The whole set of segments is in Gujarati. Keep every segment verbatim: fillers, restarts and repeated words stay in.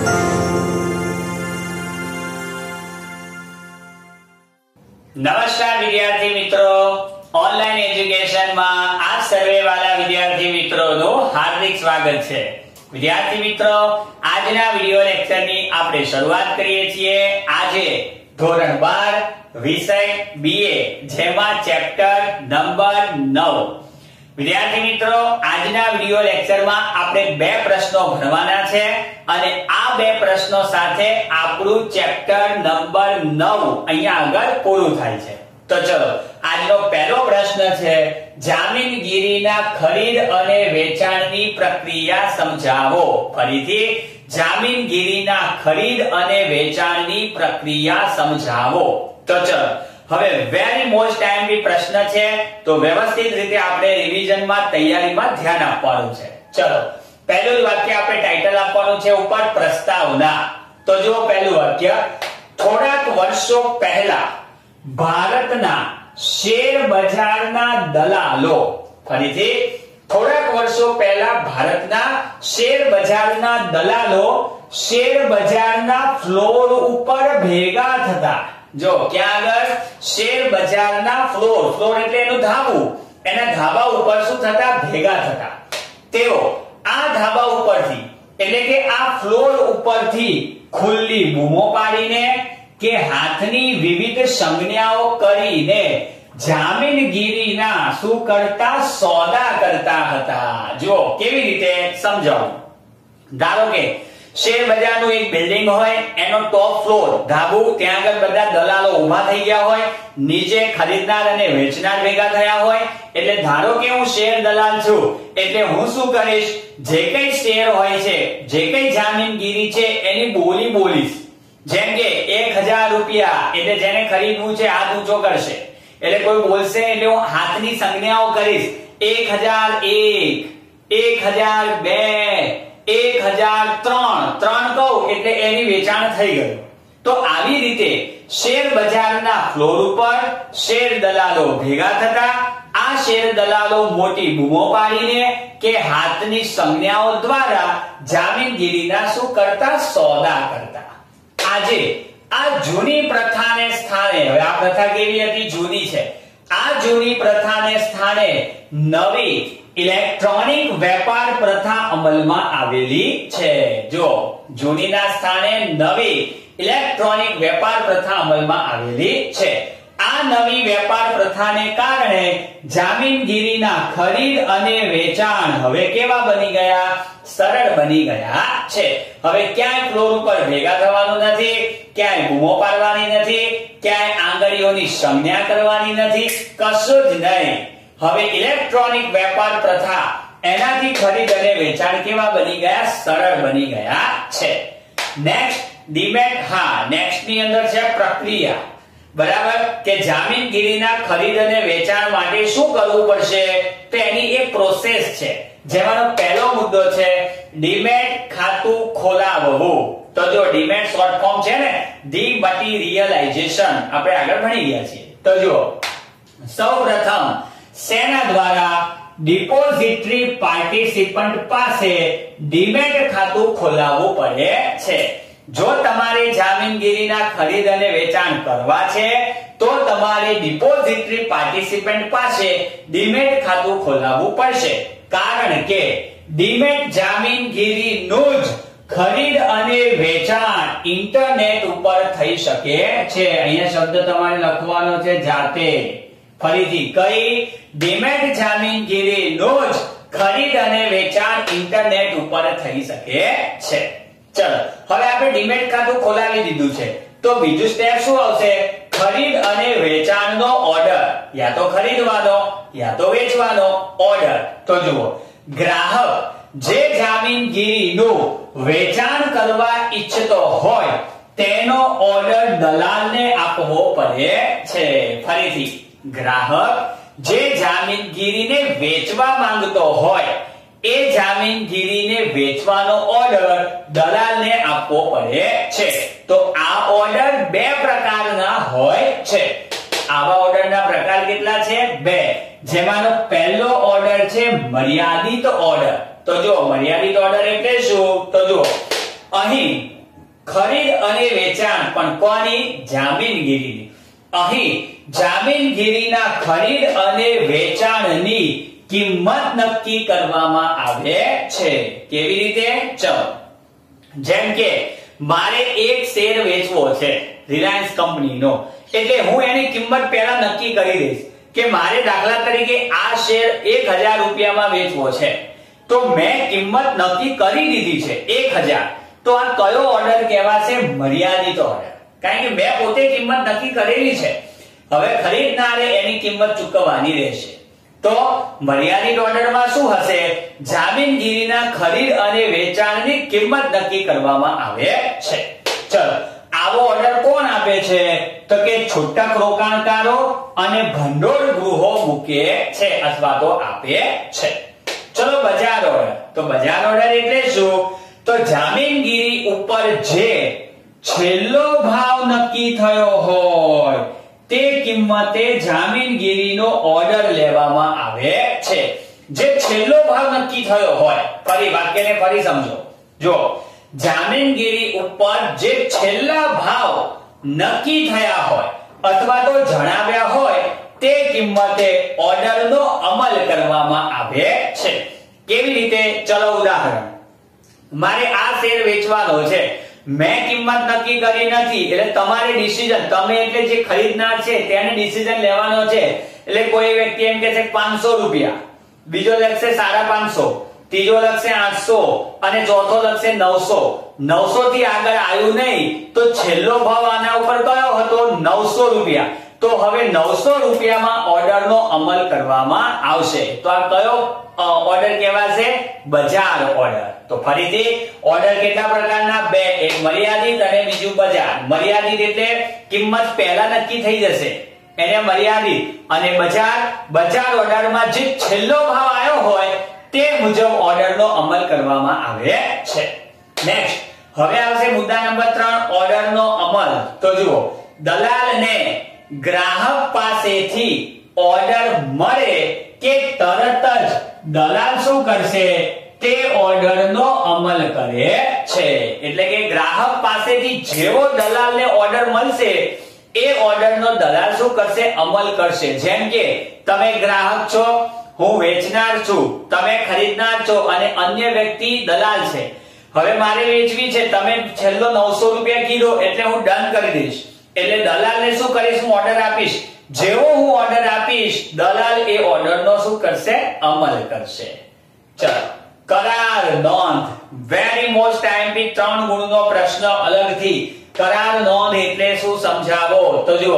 नमस्कार विद्यार्थी मित्रों, ऑनलाइन एजुकेशन में आप सर्वे वाला विद्यार्थी मित्रों नो हार्दिक स्वागत है। विद्यार्थी मित्रों, આજના વિડિયો લેક્ચરની આપણે શરૂઆત કરીએ છીએ। આજે ધોરણ બાર વિષય બીએ જેમાં ચેપ્ટર નંબર નવ। વિદ્યાર્થી મિત્રો, આજના વિડિયો લેક્ચરમાં આપણે બે પ્રશ્નો ભણવાના છે અને આ બે પ્રશ્નો સાથે આપણું ચેપ્ટર નંબર નવ અહીંયા આગળ પૂરું થાય છે। તો ચલો, આજનો પહેલો પ્રશ્ન છે, જામીનગીરીના ખરીદ અને વેચાણની પ્રક્રિયા સમજાવો। ફરીથી, જામીનગીરીના ખરીદ અને વેચાણની પ્રક્રિયા સમજાવો। તો ચલો, હવે વેરી મોસ્ટ ટાઈમલી પ્રશ્ન છે, તો વ્યવસ્થિત રીતે આપણે રિવિઝનમાં તૈયારીમાં ધ્યાન આપવાનું છે। ચલો, પહેલું વાક્ય આપણે ટાઇટલ આપવાનું છે ઉપર પ્રસ્તાવના। તો જો પહેલું વાક્ય, થોડાક વર્ષો પહેલા ભારતના શેર બજારના દલાલો। ફરીથી, થોડાક વર્ષો પહેલા ભારતના શેર બજારના દલાલો શેર બજારના ફ્લોર ઉપર ભેગા થતા। જો ક્યાં આગળ? શેર બજારના ફ્લોર, ફ્લોર એટલે એનું ધાબું, એના ધાબા ઉપર શું થતા? ભેગા થતા। તેઓ આ ધાબા ઉપરથી એટલે કે આ ફ્લોર ઉપરથી ખુલ્લી બૂમો પાડીને કે હાથની વિવિધ સંજ્ઞાઓ કરીને જામીનગીરીના શું કરતા? સોદા કરતા હતા। જો કેવી રીતે સમજાવું? ધારો કે શેર બજારનું એક બિલ્ડિંગ હોય, એનો ટોપ ફ્લોર ધાબુ, ત્યાં આગળ બધા દલાલો ઊભા થઈ ગયા હોય, નીચે ખરીદનાર અને વેચનાર ભેગા થયા હોય। એટલે ધારો કે હું શેર દલાલ છું, એટલે હું શું કરીશ? જે કઈ શેર હોય છે, જે કઈ જામીનગીરી છે, એની બોલી બોલીશ। જેમ કે એક હજાર રૂપિયા એટલે જેને ખરીદવું છે હાથ ઊંચો કરશે, એટલે કોઈ બોલશે એટલે હું હાથની સંજ્ઞાઓ કરીશ। એક હજાર એક, એક હજાર બે, એક હજાર ત્રણ, ત્રણ કહું એટલે એની વેચાણ થઈ ગયું। તો આવી રીતે શેર બજારના ફ્લોર ઉપર શેર દલાલો ભેગા થતા। આ શેર દલાલો મોટી બૂમો પાડીને કે હાથની સંજ્ઞાઓ દ્વારા જામીનગીરીના શું કરતા? સોદા કરતા। આજે આ જૂની પ્રથાને સ્થાને, હવે આ પ્રથા કેવી હતી? જૂની છે। આ જૂની પ્રથાને સ્થાને નવી ઇલેક્ટ્રોનિક વેપાર પ્રથા અમલમાં આવેલી છે। જો જૂનીના સ્થાને નવી ઇલેક્ટ્રોનિક વેપાર પ્રથા અમલમાં આવેલી છે। આ નવી વેપાર પ્રથાને કારણે જામીનગીરીના ખરીદ અને વેચાણ હવે કેવા બની ગયા? સરળ બની ગયા છે। હવે ક્યાંય ફ્લોર ઉપર ભેગા થવાનું નથી, ક્યાંય બૂમો પાડવાની નથી, ક્યાંય આંગળીઓની સંજ્ઞા કરવાની નથી, કશું જ નહીં। હવે ઇલેક્ટ્રોનિક વેપાર પ્રથા, એનાથી ખરીદ અને વેચાણ કેવા બની ગયા? સરળ બની ગયા છે। નેક્સ્ટ ડિમેટ, હા નેક્સ્ટ ની અંદર છે પ્રક્રિયા, બરાબર, કે જામીનગીરીના ખરીદ અને વેચાણ માટે શું કરવું પડશે? તો એની એક પ્રોસેસ છે, જેમાંનો પહેલો મુદ્દો છે ડિમેટ ખાતું ખોલાવવું। તો જો ડિમેટ શોર્ટ ફોર્મ છે ને, ડીમટીરીયલાઇઝેશન, આપણે આગળ ભણી ગયા છીએ। તો જો સૌપ્રથમ સેના દ્વારા ડિપોઝિટરી પાર્ટિસિપન્ટ પાસે ડિમેટ ખાતું ખોલાવવું પડે છે। જો તમારે જામીનગીરીના ખરીદ અને વેચાણ કરવા છે તો તમારે ડિપોઝિટરી પાર્ટિસિપન્ટ પાસે ડિમેટ ખાતું ખોલાવવું પડશે, કારણ કે ડિમેટ જામીનગીરીનું જ ખરીદ અને વેચાણ ઇન્ટરનેટ ઉપર થઈ શકે છે। અહીંયા શબ્દ તમારે લખવાનો છે જાતે। ફરીથી કઈ? ડિમેટ જામીનગીરીનું જ ખરીદ અને વેચાણ ઇન્ટરનેટ ઉપર થઈ શકે છે। ચલો, હવે આપણે ડિમેટ ખાતું ખોલાવી દીધું છે, તો બીજું સ્ટેપ શું આવશે? ખરીદ અને વેચાણનો ઓર્ડર, યા તો ખરીદવાનો યા તો વેચવાનો ઓર્ડર। તો જુઓ, ગ્રાહક જે જામીનગીરીનું વેચાણ કરવા ઈચ્છતો હોય તેનો ઓર્ડર દલાલને આપવો પડે છે। ફરીથી, ગ્રાહક જે જામીનગીરીને વેચવા માંગતો હોય એ જામીનગીરીને વેચવાનો ઓર્ડર દલાલને આપવો પડે છે। તો આ ઓર્ડર બે પ્રકારના હોય છે। આવા ઓર્ડરના પ્રકાર કેટલા છે? બે। જેમાંનો પહેલો ઓર્ડર છે મર્યાદિત ઓર્ડર। તો જો મર્યાદિત ઓર્ડર એટલે શું? તો જો અહીં ખરીદ અને વેચાણ પણ કોની? જામીનગીરીની. અહીં જામીનગીરીના ખરીદ અને વેચાણની કિંમત નક્કી કરવામાં આવે છે. કેવી રીતે? ચલો, જેમ કે મારે એક શેર વેચવો છે રિલાયન્સ કંપનીનો, એટલે હું એની કિંમત પહેલા નક્કી કરી દઈશ કે મારે દાખલા તરીકે આ શેર એક હજાર રૂપિયામાં વેચવો છે, તો મેં કિંમત નક્કી કરી દીધી છે એક હજાર. તો આ કયો ઓર્ડર કહેવાશે? મર્યાદિત ઓર્ડર, કારણ કે મેં પોતે કિંમત નક્કી કરેલી છે. હવે ખરીદનારે એની કિંમત ચૂકવવાની રહેશે. તો મર્યાદિત ઓર્ડરમાં શું હશે? જામીનગીરીના ખરીદ અને વેચાણની કિંમત નક્કી કરવામાં આવે છે. ચલો, આવો ઓર્ડર કોણ આપે છે? તો કે છૂટક રોકાણકારો અને ભંડોળ ગૃહો મૂકે છે અથવા તો આપે છે. ચલો, બજાર ઓર્ડર. તો બજાર ઓર્ડર એટલે શું? તો જામીનગીરી ઉપર જે છેલ્લો ભાવ નક્કી થયો હોય તે કિંમતે જામીનગીરીનો ઓર્ડર લેવામાં આવે છે. જે છેલ્લો ભાવ નક્કી થયો હોય, ફરી વાક્યને ફરી સમજો. જો જામીનગીરી ઉપર જે છેલ્લા ભાવ નક્કી થયા હોય અથવા તો જણાવ્યા હોય તે કિંમતે ઓર્ડરનો અમલ કરવામાં આવે છે. કેવી રીતે? ચલો, ઉદાહરણ. મારે આ શેર વેચવાનો છે, મેં કિંમત નક્કી કરી નથી, એટલે તમારે ડિસિઝન, તમે એટલે જે ખરીદનાર છે તેને ડિસિઝન લેવાનો છે. એટલે કોઈ વ્યક્તિ એમ કે છે પાંચસો રૂપિયા, બીજો લખશે સાડા પાંચસો, ત્રીજો લખશે આઠસો અને ચોથો લખશે નવસો. નવસો થી આગળ આવ્યું નહીં તો છેલ્લો ભાવ આના ઉપર કયો હતો? નવસો રૂપિયા. તો હવે નવસો રૂપિયામાં ઓર્ડરનો અમલ કરવામાં આવશે. તો આ કયો ઓર્ડર કહેવાશે? બજાર ઓર્ડર. તો ફરીથી ઓર્ડર કેટલા પ્રકારના? બે. એક મર્યાદિત અને બીજું બજાર. મર્યાદિત એટલે કિંમત પહેલા નક્કી થઈ જશે, એને મર્યાદિત. અને બજાર, બજાર ઓર્ડરમાં જે છેલ્લો ભાવ આવ્યો હોય તે મુજબ ઓર્ડરનો અમલ કરવામાં આવે છે. નેક્સ્ટ, હવે આવશે મુદ્દા નંબર ત્રણ, ઓર્ડરનો અમલ. તો જુઓ, દલાલને ગ્રાહક પાસેથી ઓર્ડર મળે કે તરત જ દલાલ શું કરશે? તે ઓર્ડરનો અમલ કરે છે. એટલે કે ગ્રાહક પાસેથી જેવો દલાલને ઓર્ડર મળશે એ ઓર્ડરનો દલાલ શું કરશે? અમલ કરશે. જેમ કે તમે ગ્રાહક છો, હું વેચનાર છું, તમે ખરીદનાર છો અને અન્ય વ્યક્તિ દલાલ છે. હવે મારે વેચવી છે, તમે છેલ્લો નવસો રૂપિયા કીધો એટલે હું ડન કરી દઈશ. એટલે દલાલને શું કરીશ? હું ઓર્ડર આપીશ. જેવો હું ઓર્ડર આપીશ, દલાલ એ ઓર્ડરનો શું કરશે? અમલ કરશે. ચલો, કરાર નોંધ. વેરી મોસ્ટ આઈએમપી ત્રણ ગુણનો પ્રશ્ન અલગથી. કરાર નોંધ એટલે શું સમજાવો? તો જુઓ,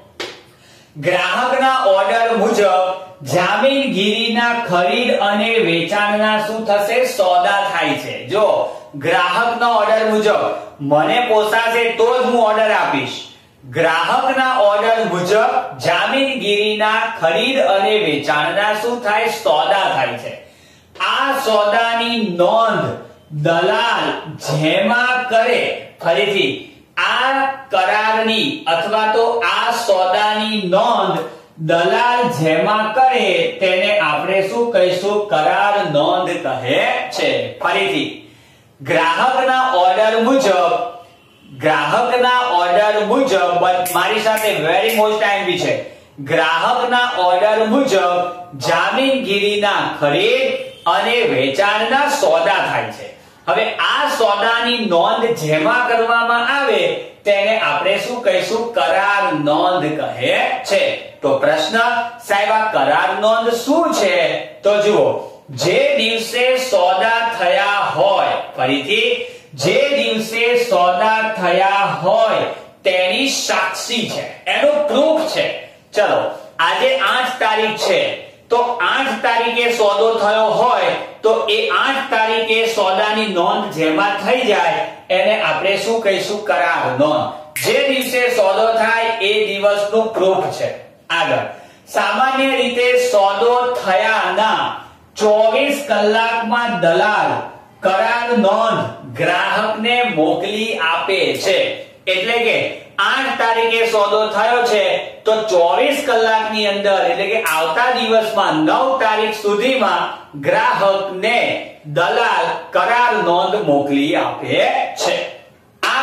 ગ્રાહકના ઓર્ડર મુજબ જામીનગીરીના ખરીદ અને વેચાણના શું થશે? સોદા થાય છે. જો ગ્રાહકના ઓર્ડર મુજબ મને પોસાશે તો જ હું ઓર્ડર આપીશ. ગ્રાહકના ઓર્ડર મુજબ જામીનગીરીના ખરીદ અને વેચાણના શું થાય? સોદા થાય છે. આ સોદાની નોંધ દલાલ જેમાં કરે, ફરીથી આ કરારની અથવા તો આ સોદાની નોંધ દલાલ જેમાં કરે તેને આપણે શું કહીશું? કરાર નોંધ કહે છે. ફરીથી ગ્રાહકના ઓર્ડર મુજબ, ગ્રાહકના ઓર્ડર મુજબ, મારી સાથે વેરી મોસ્ટ આઈએમપી છે, ગ્રાહકના ઓર્ડર મુજબ જામીનગીરીના ખરીદ અને વેચાણના સોદા થાય છે. હવે આ સોદાની નોંધ જેમાં કરવામાં આવે તેને આપણે શું કહીશું? કરાર નોંધ કહે છે. તો પ્રશ્ન, સાહેબ આ કરાર નોંધ શું છે? તો જુઓ, જે દિવસે સોદા થયા હોય, ફરીથી જે દિવસે સોદા થયા હોય તેની સાક્ષી છે, એનું પ્રૂફ છે. ચલો, આજે આઠ તારીખ છે, તો આઠ તારીખે સોદો થયો હોય તો એ આઠ તારીખે સોદાની નોંધ જેમાં થઈ જાય એને આપણે શું કહીશું? કરાર નોંધ. જે દિવસે સોદો થાય એ દિવસનું પ્રૂફ છે. આગળ, સામાન્ય રીતે સોદો થયાના ચોવીસ કલાકમાં દલાલ કરાર નોંધ ગ્રાહકને મોકલી આપે છે. એટલે કે આઠ તારીખે સોદો થયો છે તો ચોવીસ કલાકની અંદર, એટલે કે આવતા દિવસમાં નવ તારીખ સુધીમાં ગ્રાહકને દલાલ કરાર નોંધ મોકલી આપે છે. આ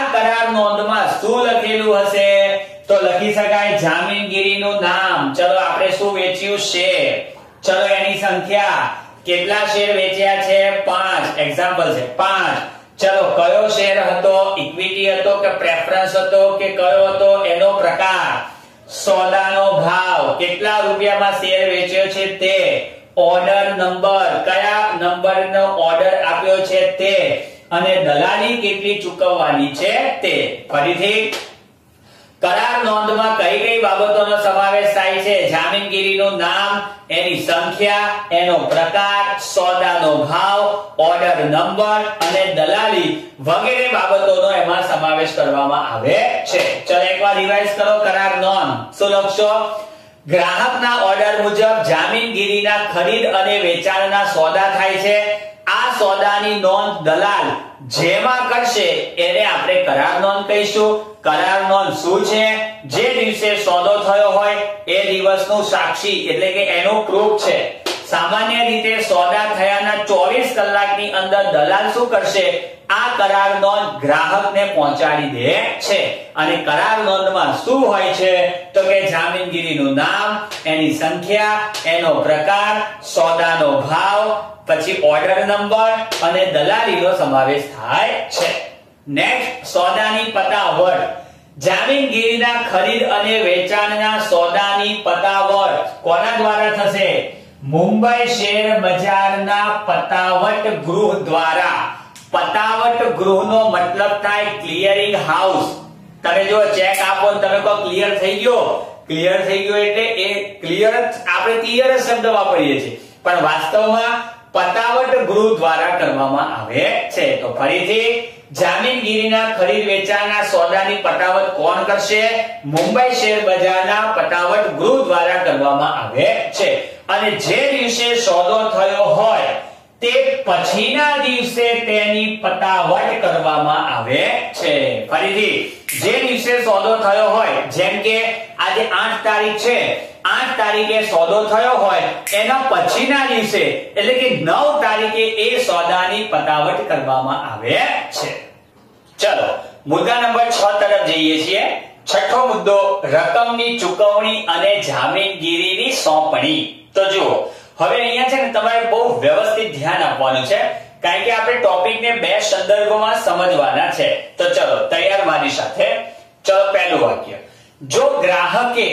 આ કરાર નોંધમાં શું લખેલું હશે? તો લખી શકાય જામીનગીરીનું નામ. ચલો આપણે શું વેચ્યું? શેર. ચલો એની સંખ્યા, કેટલા શેર વેચ્યા છે? પાંચ. એક્ઝામ્પલ છે પાંચ. ચલો કયો શેર હતો? ઇક્વિટી હતો કે પ્રેફરન્સ હતો કે કયો હતો? એનો પ્રકાર, સોદાનો ભાવ, કેટલા રૂપિયામાં શેર વેચ્યો છે તે, ઓર્ડર નંબર, કયા નંબરનો ઓર્ડર આપ્યો છે તે, અને દલાલી કેટલી ચૂકવવાની છે તે. ફરીથી, કરાર નોંધમાં કઈ કઈ બાબતોનો સમાવેશ થાય છે? જામીનગીરીનું નામ, એની સંખ્યા, એનો પ્રકાર, સોદાનો ભાવ, ઓર્ડર નંબર અને દલાલી વગેરે બાબતોનો એમાં સમાવેશ કરવામાં આવે છે. ચલો એકવાર રિવાઇઝ કરો કરાર નોંધ. શું લખશો? ગ્રાહકના ઓર્ડર મુજબ જામીનગીરીના ખરીદ અને વેચાણના સોદા થાય છે. આ સોદાની નોંધ દલાલ જેમાં કરશે એને આપણે કરાર નોંધ કહીશું. કરાર નોંધ શું છે? જે દિવસે સોદો થયો હોય એ દિવસનું સાક્ષી એટલે કે એનું પ્રૂફ છે. સામાન્ય રીતે સોદા થયાના ચોવીસ કલાકની અંદર દલાલ શું કરશે? આ કરાર નોંધ ગ્રાહકને પહોંચાડી દે છે. અને કરાર નોંધમાં શું હોય છે? તો કે જામીનગીરીનું નામ, એની સંખ્યા, એનો પ્રકાર, સોદાનો ભાવ, પછી ઓર્ડર નંબર અને દલાલીનો સમાવેશ થાય છે. નેક્સ્ટ, સોદાની પતાવટ. જામીનગીરીના ખરીદ અને વેચાણના સોદાની પતાવટ કોના દ્વારા થશે? મુંબઈ શેર બજારના પતાવટ ગૃહ દ્વારા. પતાવટ ગૃહનો મતલબ થાય ક્લિયરિંગ હાઉસ. તમે જો ચેક આપો ને તમે કહો ક્લિયર થઈ ગયો, ક્લિયર થઈ ગયો એટલે એ ક્લિયર આપણે ક્લિયર શબ્દ વાપરીએ છીએ, પણ વાસ્તવમાં પતાવટ ગૃહ દ્વારા કરવામાં આવે છે. તો ફરીથી, જામીનગીરીના ખરીદ વેચાણના સોદાની પતાવટ કોણ કરશે? મુંબઈ શેર બજારના પતાવટ ગૃહ દ્વારા કરવામાં આવે છે. અને જે દિવસે સોદો થયો હોય તે પછીના દિવસે તેની પતાવટ કરવામાં આવે છે. ફરીથી, જે દિવસે સોદો થયો હોય, જેમ કે આજે આઠ તારીખ છે, આઠ તારીખે સોદો થયો હોય એના પછીના દિવસે એટલે કે નવ તારીખે એ સોદાની પતાવટ કરવામાં આવે છે. ચલો મુદ્દા નંબર છ તરફ જઈએ છીએ. છઠ્ઠો મુદ્દો, રકમની ચૂકવણી અને જામીનગીરીની સોંપણી. તો જુઓ, હવે અહીંયા છે ને તમારે બહુ વ્યવસ્થિત ધ્યાન આપવાનું છે, કારણ કે આપણે ટોપિકને બે સંદર્ભોમાં સમજવાના છે. તો ચલો તૈયાર મારી સાથે. ચલો પહેલું વાક્ય, જો ગ્રાહકે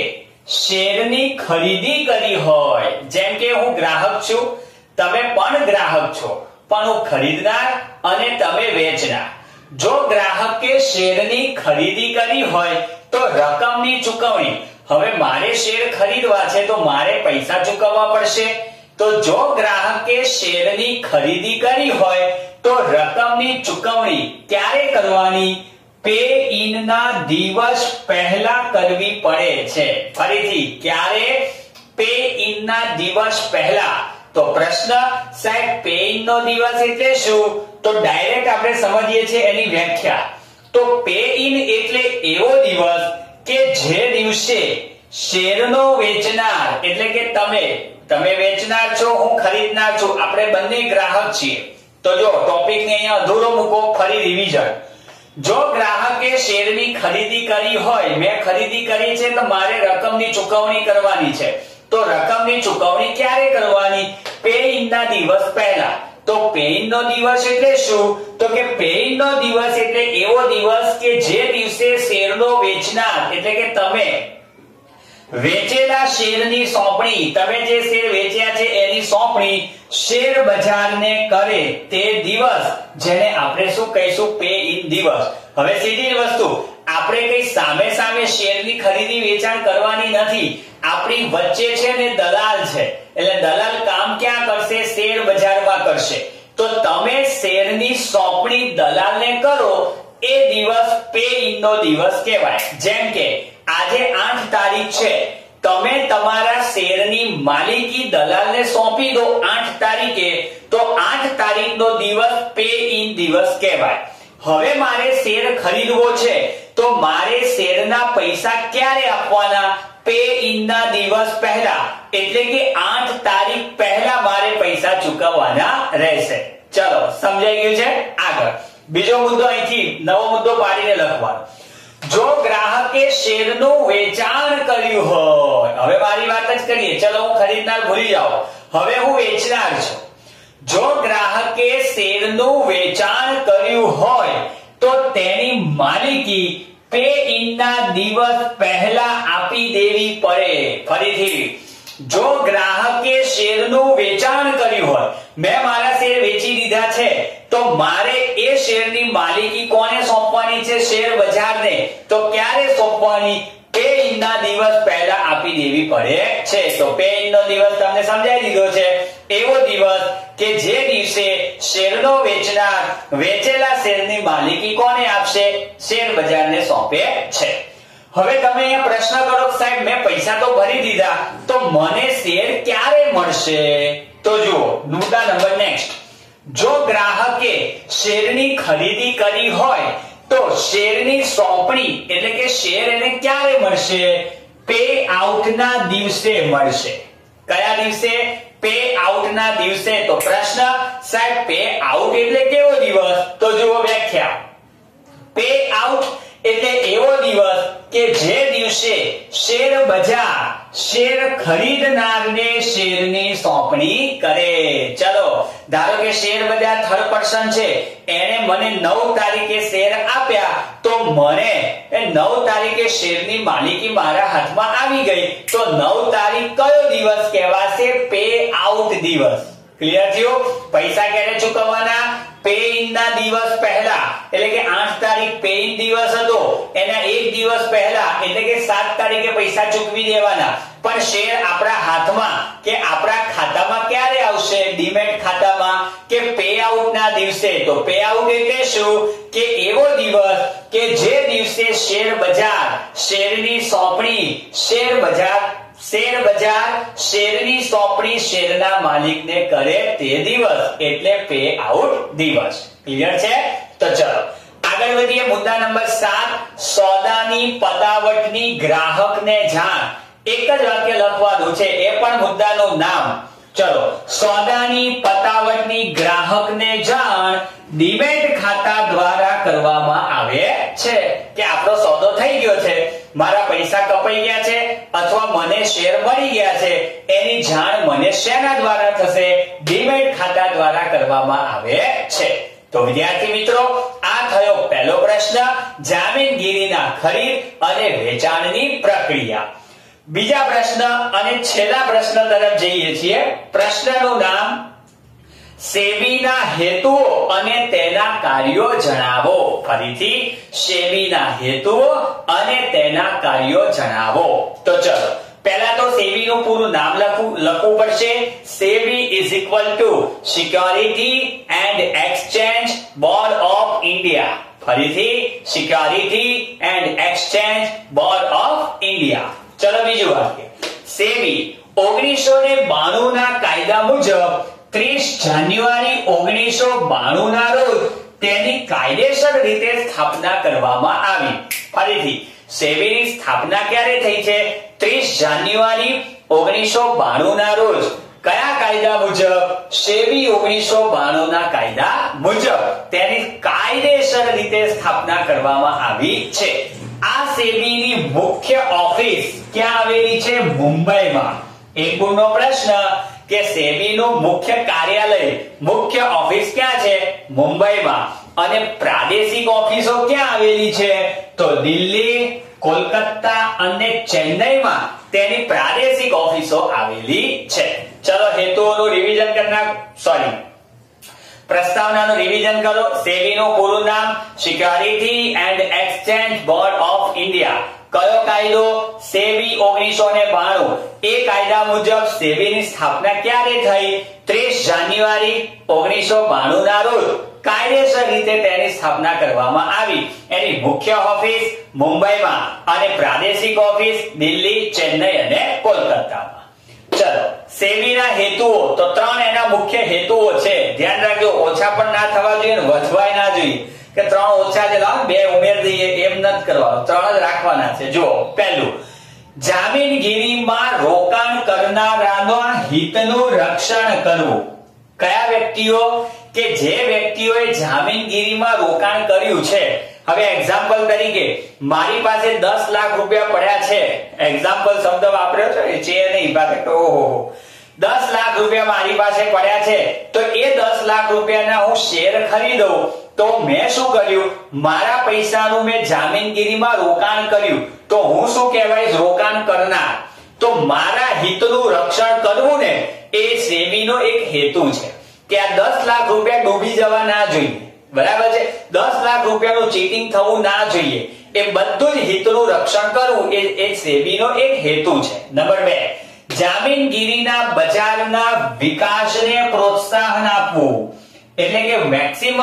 શેરની ખરીદી કરી હોય, જેમ કે હું ગ્રાહક છું, તમે પણ ગ્રાહક છો, પણ હું ખરીદનાર અને તમે વેચનાર. જો ગ્રાહકે શેરની ખરીદી કરી હોય તો રકમની ચૂકવણી. હવે મારે શેર ખરીદવા છે તો મારે પૈસા ચૂકવવા પડશે. તો જો ગ્રાહકે શેરની ખરીદી કરી હોય તો રકમની ચૂકવણી ક્યારે કરવાની? પે ઇન ના દિવસ પહેલા કરવી પડે છે. ફરીથી, ક્યારે? પે ઇન ના દિવસ પહેલા. તો પ્રશ્ન, સાહેબ પે ઇન નો દિવસ એટલે શું? તો ડાયરેક્ટ આપણે સમજીએ છીએ એની વ્યાખ્યા. તો પે ઇન એટલે એવો દિવસ કે જે દિવસે શેરનો વેચનાર એટલે કે તમે તમે વેચનાર છો, હું ખરીદનાર છું, આપણે બંને ગ્રાહક છીએ. તો જો ટોપિકને અહીંયા અધૂરો મૂકો, ફરી રિવિઝન. જો ગ્રાહકે શેરની ખરીદી કરી હોય, મેં ખરીદી કરી છે તો મારે રકમની ચૂકવણી કરવાની છે. તો રકમની ચૂકવણી ક્યારે કરવાની? પે ઇન ના દિવસ પહેલા. તો પે ઇન નો દિવસ એટલે શું? તો કે પે ઇન નો દિવસ એટલે એવો દિવસ કે જે દિવસે શેરનો વેચનાર એટલે કે તમે વેચેલા શેરની સોંપણી, તમે જે શેર વેચ્યા છે એની સોંપણી શેર બજારને કરે તે દિવસ, જેને આપણે શું કહીશું? પે ઇન દિવસ. હવે સીધી વસ્તુ, આપણે કઈ સામે સામે શેરની ખરીદી વેચાણ કરવાની નથી. આપણી વચ્ચે છે ને દલાલ છે, એટલે દલાલ કામ ક્યાં કરશે? શેર બજારમાં કરશે. તો તમે શેરની સોંપણી દલાલને કરો એ દિવસ પે ઇન નો દિવસ કહેવાય. જેમ કે આજે આઠ તારીખ છે, તમે તમારા શેરની માલિકી દલાલને સોંપી દો આઠ તારીખે, તો આઠ તારીખનો દિવસ પે ઇન દિવસ કહેવાય. હવે મારે શેર ખરીદવો છે તો મારે શેરના પૈસા ક્યારે આપવાના? પે ઇન ના દિવસ પહેલા, એટલે કે આઠ તારીખ પહેલા મારે પૈસા ચૂકવવાના રહેશે. ચલો સમજાઈ ગયું છે. આગળ બીજો મુદ્દો અહીંથી નવો મુદ્દો પાડીને લખવાનો. જો ગ્રાહકે શેરનું વેચાણ કર્યું હોય, હવે મારી વાત જ કરીએ, ચલો હું ખરીદનાર ભૂલી જાઓ, હવે હું વેચનાર છું. જો ગ્રાહકે શેરનું વેચાણ કર્યું હોય તો તેની માલિકી પે ઇનના દિવસ પહેલા આપી દેવી પડે. ફરીથી, જો ગ્રાહકે શેરનું વેચાણ કર્યું હોય, મેં મારા શેર વેચી દીધા છે, તો મારે એ શેરની માલિકી કોને સોંપવાની છે? શેર બજારને. તો ક્યારે સોંપવાની? પે ઇનના દિવસ પહેલા આપી દેવી પડે છે. તો પે ઇનનો દિવસ તમને સમજાઈ દીધો છે. એવો દિવસ કે જે દિવસે શેરનો વેચનાર વેચેલા શેરની માલિકી કોને આપશે? શેર બજારને સોંપે છે. હવે તમે અહીંયા પ્રશ્ન કરો, સાહેબ મેં પૈસા તો ભરી દીધા, તો મને શેર ક્યારે મળશે? તો જુઓ મુદ્દા નંબર નેક્સ્ટ. જો ગ્રાહકે શેરની ખરીદી કરી હોય તો શેરની સોંપણી એટલે કે શેર એને ક્યારે મળશે? પે આઉટના દિવસે મળશે. કયા દિવસે? પે આઉટના દિવસે. તો પ્રશ્ન, સાહેબ પે આઉટ એટલે કેવો દિવસ? તો જુઓ વ્યાખ્યા. પે આઉટ એટલે એવો દિવસ કે જે દિવસે શેર બજાર શેર ખરીદનારને શેરની સોંપણી કરે. ચલો ધારો કે શેર બજાર થર્ડ પર્સન છે, એને મને નવ તારીખે શેર આપ્યા, તો મને એ નવ તારીખે શેરની માલિકી મારા હાથમાં આવી ગઈ, તો નવ તારીખ કયો દિવસ કહેવાશે? પે આઉટ દિવસ. ક્લિયર થયું? પૈસા ક્યારે ચૂકવવાના? પે ઇનના દિવસ પહેલા, એટલે કે આઠ તારીખ પે ઇન દિવસ હતો, એના એક દિવસ પહેલા એટલે કે સાત તારીખે પૈસા ચૂકવી દેવાના. પણ શેર આપણા હાથમાં કે આપણા ખાતામાં ક્યારે આવશે? ડીમેટ ખાતામાં કે પે આઉટ ના દિવસે. તો પે આઉટ એટલે શું? કે એવો દિવસ કે જે દિવસે શેર બજાર શેરની સોંપણી શેર બજાર શેર બજાર શેરની સોંપણી શેરના માલિકને કરે તે દિવસ, એટલે પે આઉટ દિવસ. ક્લિયર છે? તો ચલો આગળ વધીએ. મુદ્દા નંબર સાત. સોદાની પતાવટની ગ્રાહકને જાણ. એક જ વાક્ય લખવાનું છે, એ પણ મુદ્દાનું નામ. ચલો, સોદાની પતાવટની ગ્રાહકને જાણ ડીમેટ ખાતા દ્વારા કરવામાં આવે છે. કે આપણો સોદો થઈ ગયો છે, મારા પૈસા કપાઈ ગયા છે અથવા મને શેર મળી ગયા છે, એની જાણ મને શેના દ્વારા થશે? ડીમેટ ખાતા દ્વારા કરવામાં આવે છે. તો વિદ્યાર્થી મિત્રો, આ થયો પહેલો પ્રશ્ન, જામીનગીરીના ખરીદ અને વેચાણની પ્રક્રિયા. બીજા પ્રશ્ન અને છેલ્લા પ્રશ્ન તરફ જઈએ છીએ. પ્રશ્નનું નામ સેબીના હેતુઓ અને તેના કાર્યો જણાવો. ફરીથી, સેબીના હેતુઓ અને તેના કાર્યો જણાવો. તો ચલો પહેલા તો સેબીનું પૂરું નામ લખવું લખવું પડશે. SEBI is equal to security and exchange board of India. ફરીથી, security and exchange board of India. ચલો બીજું વાક્ય. સેબી ઓગણીસો ને બાણું ના કાયદા મુજબ ત્રીસ જાન્યુઆરી ઓગણીસો બાણું ના રોજ તેની કાયદેસર રીતે સ્થાપના કરવામાં આવી. ફરીથી, સેબીની સ્થાપના ક્યારે થઈ છે? ત્રીસ જાન્યુઆરી ઓગણીસો બાણું ના રોજ. કયા કાયદા મુજબ? સેબી ઓગણીસો બાણું ના કાયદા મુજબ તેની કાયદેસર રીતે સ્થાપના કરવામાં આવી છે. આ સેબીની મુખ્ય ઓફિસ ક્યાં આવેલી છે? મુંબઈમાં. એક ગુણનો પ્રશ્ન કે સેબીનું મુખ્ય કાર્યાલય મુખ્ય ઓફિસ ક્યાં છે? મુંબઈમાં. અને પ્રાદેશિક ઓફિસો ક્યાં આવેલી છે? તો દિલ્હી, કોલકાતા અને ચેન્નઈમાં તેની પ્રાદેશિક ઓફિસો આવેલી છે. ચલો હેતુઓનું રિવિઝન કરનાર સોરી પ્રસ્તાવનાનું રિવિઝન કરો. સેબીનું પૂરું નામ security and exchange board of India. કયો કાયદો? સેબી ઓગણીસો ને બાણું. એ કાયદા મુજબ સેબીની સ્થાપના ક્યારે થઈ? ત્રીસ જાન્યુઆરી ઓગણીસો બાણું ના રોજ કાયદેસર રીતે તેની સ્થાપના કરવામાં આવી. એની મુખ્ય ઓફિસ મુંબઈમાં અને પ્રાદેશિક ઓફિસ દિલ્હી, ચેન્નઈ અને કોલકાતામાં. ચલો સેબીના હેતુઓ. તો ત્રણ એના મુખ્ય હેતુઓ છે. ધ્યાન રાખજો, ઓછા પણ ના થવા જોઈએ અને વધવાય ના જોઈએ કે ત્રણ ઓછા છે લાવ બે ઉમેર દઈએ, એમ નથી કરવાનું. ત્રણ જ રાખવાના છે. જો પહેલું, જામીનગીરીમાં રોકાણ કરનારાના હિતનું રક્ષણ કરવું. કયા વ્યક્તિઓ? કે જે વ્યક્તિઓએ જામીનગીરીમાં રોકાણ કર્યું છે. હવે એક્ઝામ્પલ તરીકે મારી પાસે દસ લાખ રૂપિયા પડ્યા છે. એક્ઝામ્પલ શબ્દ વાપર્યો છે છે નહીં બાકી તો ઓહો દસ લાખ રૂપિયા મારી પાસે પડ્યા છે, તો એ દસ લાખ રૂપિયાના હું શેર ખરીદું તો મેં શું કર્યું? મારા પૈસાનું મેં જામીનગીરીમાં રોકાણ કર્યું, તો હું શું કહેવાય? રોકાણ કરનાર. તો મારા હિતનું રક્ષણ કરવું ને એ સેબીનો એક હેતુ છે કે આ દસ લાખ રૂપિયા ડૂબી જવા ના જોઈએ, બરાબર છે? દસ લાખ રૂપિયાનું ચીટિંગ થવું ના જોઈએ. એ બધું જ હિતનું રક્ષણ કરવું એ એ સેબીનો એક હેતુ છે. નંબર બે, જામીનગીરીના બજારના વિકાસને પ્રોત્સાહન આપવું. એટલે કે મેક્સિમમ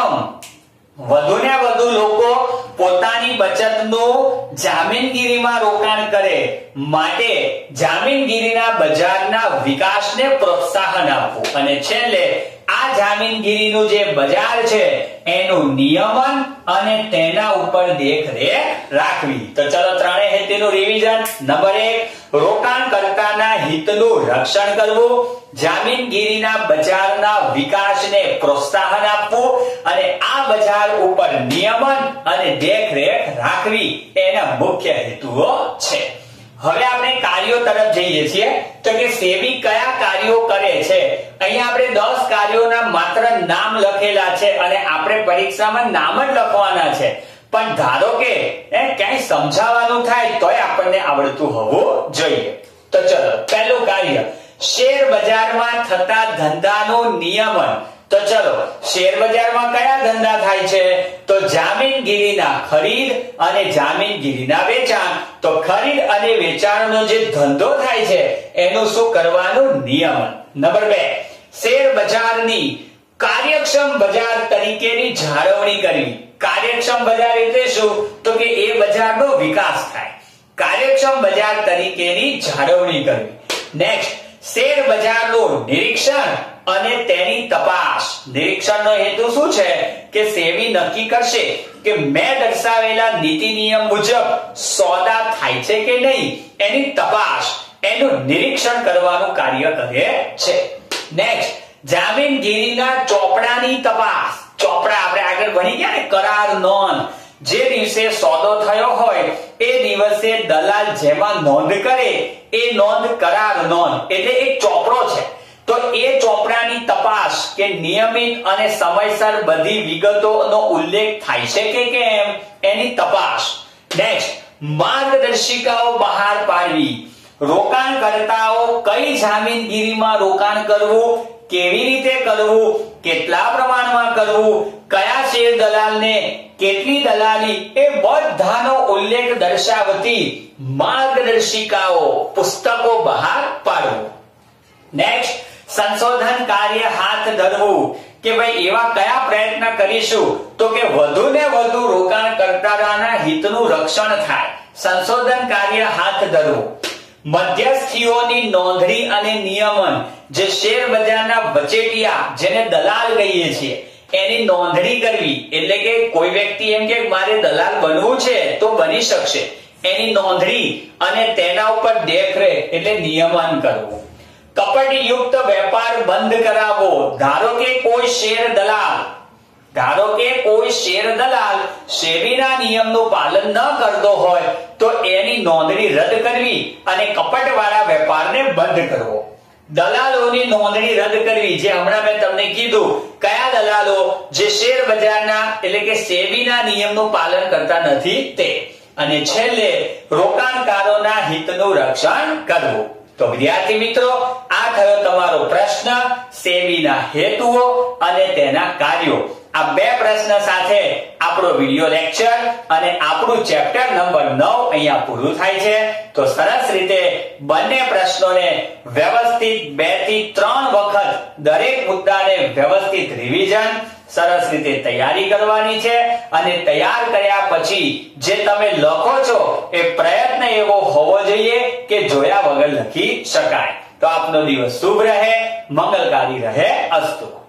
વધુ ને વધુ લોકો પોતાની બચતનું જામીનગીરીમાં રોકાણ કરે, માટે જામીનગીરીના બજારના વિકાસને પ્રોત્સાહન આપવું. અને છેલ્લે આ જામીનગીરીનું જે બજાર છે એનું નિયમન અને તેના ઉપર દેખરેખ રાખવી. તો ચલો ત્રણેય હેતુનું રિવિઝન. નંબર એક, રોકાણકર્તાના હિતનું રક્ષણ કરવું, જામીનગીરીના બજારના વિકાસને પ્રોત્સાહન આપવું અને આ બજાર ઉપર નિયમન અને દેખરેખ રાખવી એના મુખ્ય હેતુઓ છે. હવે આપણે કાર્યો તરફ જઈએ છીએ. તો કે સેબી કયા કાર્યો કરે છે? અહીંયા આપણે દસ કાર્યોના માત્ર નામ લખેલા છે અને આપણે પરીક્ષામાં નામ જ લખવાના છે. પણ ધારો કે એ ક્યાંય સમજાવવાનું થાય તોય આપણને આવડતું હોવું જોઈએ. તો ચલો પહેલું કાર્ય, શેર બજારમાં થતા ધંધાનું નિયમન. તો ચલો શેર બજારમાં કયા ધંધા થાય છે? તો જામીનગીરીના ખરીદ અને જામીનગીરીના વેચાણ. તો ખરીદ અને વેચાણનો જે ધંધો થાય છે એનું શું કરવાનું? નિયમન. નંબર બે, શેર બજારની કાર્યક્ષમ બજાર તરીકેની જાળવણી કરવી. કાર્યક્ષમ બજાર એટલે શું? તો કે એ બજારનો વિકાસ થાય. કાર્યક્ષમ બજાર તરીકેની જાળવણી કરવી. નેક્સ્ટ, શેર બજારનું નિરીક્ષણ અને તેની તપાસ. નિરીક્ષણનો હેતુ શું છે? કે સેબી નક્કી કરશે કે મેં દર્શાવેલા નીતિ નિયમ મુજબ સોદા થાય છે કે નહીં, એની તપાસ, એનું નિરીક્ષણ કરવાનું કાર્ય કરે છે. નેક્સ્ટ, જામીનગીરીના ચોપડાની તપાસ. ચોપડા આપણે આગળ ભણી ગયા ને, કરાર નોંધ. જે દિવસે સોદો થયો હોય એ દિવસે દલાલ જેમાં નોંધ કરે એ નોંધ કરાર નોંધ એટલે એક ચોપડો છે. તો એ ચોપડાની તપાસ કે નિયમિત અને સમયસર બધી વિગતોનો ઉલ્લેખ થાય છે કે કેમ એની તપાસ. નેક્સ્ટ, માર્ગદર્શિકાઓ બહાર પાડવી. રોકાણકર્તાઓ કઈ જામીનગીરીમાં રોકાણ કરવું, કેવી રીતે કરવું, કેટલા પ્રમાણમાં કરવું, કયા શેર દલાલને કેટલી દલાલી, એ બધાનો ઉલ્લેખ દર્શાવતી માર્ગદર્શિકાઓ પુસ્તકો બહાર પાડવું. નેક્સ્ટ, સંશોધન કાર્ય હાથ ધરવું. કે ભાઈ એવા કયા પ્રયત્ન કરીશું તો કે વધુ ને વધુ રોકાણકર્તાના હિતનું રક્ષણ થાય. સંશોધન કાર્ય હાથ ધરવું. મધ્યસ્થીઓની નોંધણી અને નિયમન. જે શેર બજારના વચેટિયા જેને દલાલ કહીએ છીએ એની નોંધણી કરવી. એટલે કે કોઈ વ્યક્તિ એમ કે મારે દલાલ બનવું છે તો બની શકશે, એની નોંધણી અને તેના ઉપર દેખરેખ એટલે નિયમન કરવું. કપટયુક્ત વેપાર બંધ કરાવવો. ધારો કે કોઈ શેર દલાલ ધારો કે કોઈ શેર દલાલ સેબીના નિયમનું પાલન ન કરતો હોય તો એની નોંધણી રદ કરવી અને કપટવાળા વેપારને બંધ કરવો. દલાલોની નોંધણી રદ કરવી. જે હમણાં મેં તમને કીધું કયા દલાલો? જે શેર બજારના એટલે કે સેબીના નિયમનું પાલન કરતા નથી તે. અને છેલ્લે રોકાણકારોના હિતનું રક્ષણ કરવું. તો વિદ્યાર્થી મિત્રો, આ થયો તમારો પ્રશ્ન, સેબીના હેતુઓ અને તેના કાર્યો. આ બે પ્રશ્ન સાથે આપણો વિડિયો લેક્ચર અને આપણું ચેપ્ટર નંબર નવ અહીંયા પૂરું થાય છે. તો સરસ રીતે બંને પ્રશ્નોને વ્યવસ્થિત બે થી ત્રણ વખત દરેક મુદ્દાને વ્યવસ્થિત રિવિઝન સરસ રીતે તૈયારી કરવાની છે. અને તૈયાર કર્યા પછી જે તમે લખો છો એ પ્રયત્ન એવો હોવો જોઈએ કે જોયા વગર લખી શકાય. તો આપનો દિવસ શુભ રહે, મંગલકારી રહે. અસ્તુ.